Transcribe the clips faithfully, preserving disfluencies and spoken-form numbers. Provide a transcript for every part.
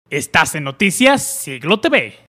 Estás en Noticias Siglo T V.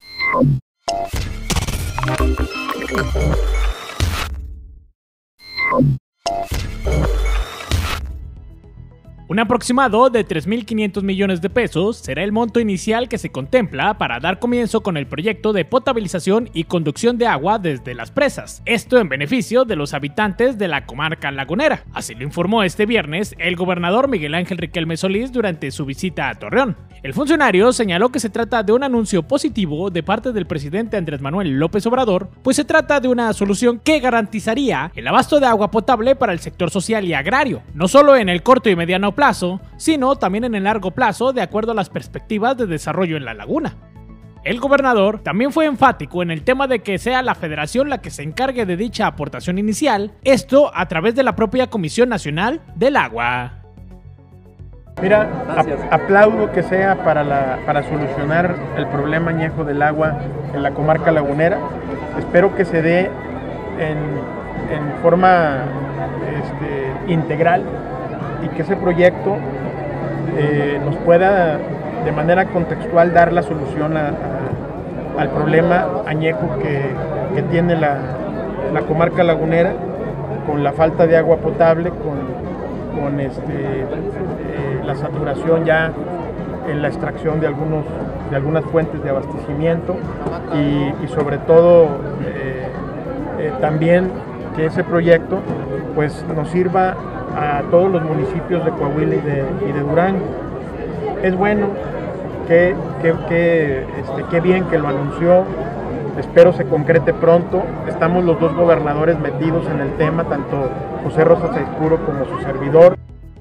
Un aproximado de tres mil quinientos millones de pesos será el monto inicial que se contempla para dar comienzo con el proyecto de potabilización y conducción de agua desde las presas, esto en beneficio de los habitantes de la comarca lagunera. Así lo informó este viernes el gobernador Miguel Ángel Riquelme Solís durante su visita a Torreón. El funcionario señaló que se trata de un anuncio positivo de parte del presidente Andrés Manuel López Obrador, pues se trata de una solución que garantizaría el abasto de agua potable para el sector social y agrario, no solo en el corto y mediano plazo, sino también en el largo plazo, de acuerdo a las perspectivas de desarrollo en la laguna. El gobernador también fue enfático en el tema de que sea la federación la que se encargue de dicha aportación inicial, esto a través de la propia Comisión Nacional del Agua. Mira, ap aplaudo que sea para, la, para solucionar el problema añejo del agua en la comarca lagunera. Espero que se dé en, en forma este, integral y que ese proyecto eh, nos pueda de manera contextual dar la solución a, a, al problema añejo que, que tiene la, la comarca lagunera, con la falta de agua potable, con, con este, eh, la saturación ya en la extracción de, algunos, de algunas fuentes de abastecimiento y, y sobre todo eh, eh, también que ese proyecto pues, nos sirva a todos los municipios de Coahuila y de, y de Durango. Es bueno, que, que, que, este, que bien que lo anunció, espero se concrete pronto. Estamos los dos gobernadores metidos en el tema, tanto José Rosa Saizpuro como su servidor.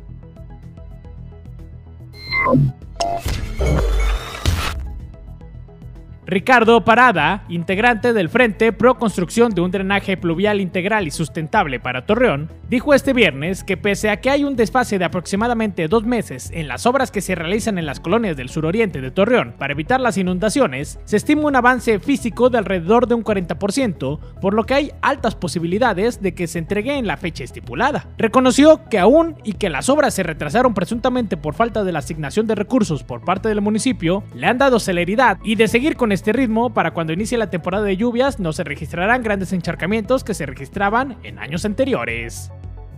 Ricardo Parada, integrante del Frente Pro Construcción de un Drenaje Pluvial Integral y Sustentable para Torreón, dijo este viernes que pese a que hay un desfase de aproximadamente dos meses en las obras que se realizan en las colonias del suroriente de Torreón para evitar las inundaciones, se estima un avance físico de alrededor de un cuarenta por ciento, por lo que hay altas posibilidades de que se entregue en la fecha estipulada. Reconoció que aún y que las obras se retrasaron presuntamente por falta de la asignación de recursos por parte del municipio, le han dado celeridad y de seguir con este ritmo, para cuando inicie la temporada de lluvias no se registrarán grandes encharcamientos que se registraban en años anteriores.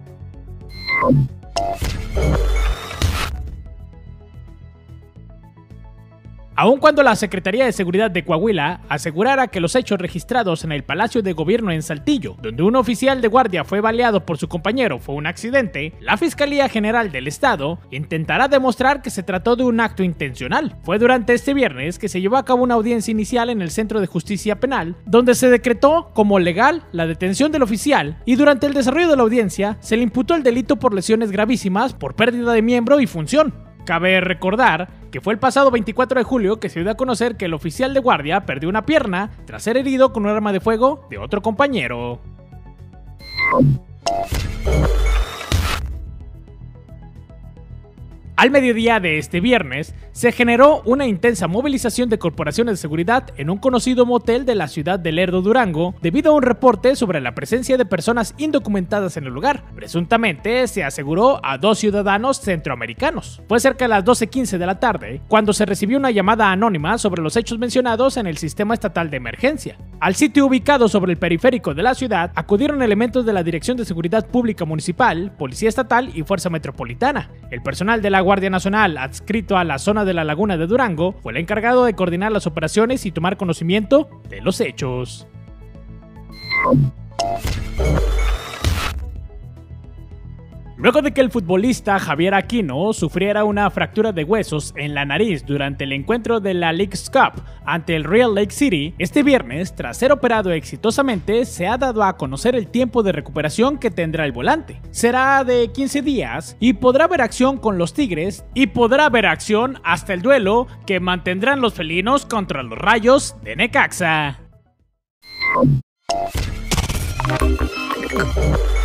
Aun cuando la Secretaría de Seguridad de Coahuila asegurara que los hechos registrados en el Palacio de Gobierno en Saltillo, donde un oficial de guardia fue baleado por su compañero, fue un accidente, la Fiscalía General del Estado intentará demostrar que se trató de un acto intencional. Fue durante este viernes que se llevó a cabo una audiencia inicial en el Centro de Justicia Penal, donde se decretó como legal la detención del oficial y durante el desarrollo de la audiencia se le imputó el delito por lesiones gravísimas por pérdida de miembro y función. Cabe recordar que fue el pasado veinticuatro de julio que se dio a conocer que el oficial de guardia perdió una pierna tras ser herido con un arma de fuego de otro compañero. Al mediodía de este viernes, se generó una intensa movilización de corporaciones de seguridad en un conocido motel de la ciudad de Lerdo, Durango, debido a un reporte sobre la presencia de personas indocumentadas en el lugar. Presuntamente se aseguró a dos ciudadanos centroamericanos. Fue cerca de las doce quince de la tarde cuando se recibió una llamada anónima sobre los hechos mencionados en el sistema estatal de emergencia. Al sitio ubicado sobre el periférico de la ciudad acudieron elementos de la Dirección de Seguridad Pública Municipal, Policía Estatal y Fuerza Metropolitana. El personal de la Guardia Nacional adscrito a la zona de la Laguna de Durango fue el encargado de coordinar las operaciones y tomar conocimiento de los hechos. Luego de que el futbolista Javier Aquino sufriera una fractura de huesos en la nariz durante el encuentro de la Leagues Cup ante el Real Lake City, este viernes, tras ser operado exitosamente, se ha dado a conocer el tiempo de recuperación que tendrá el volante. Será de quince días y podrá ver acción con los Tigres y podrá ver acción hasta el duelo que mantendrán los felinos contra los Rayos de Necaxa.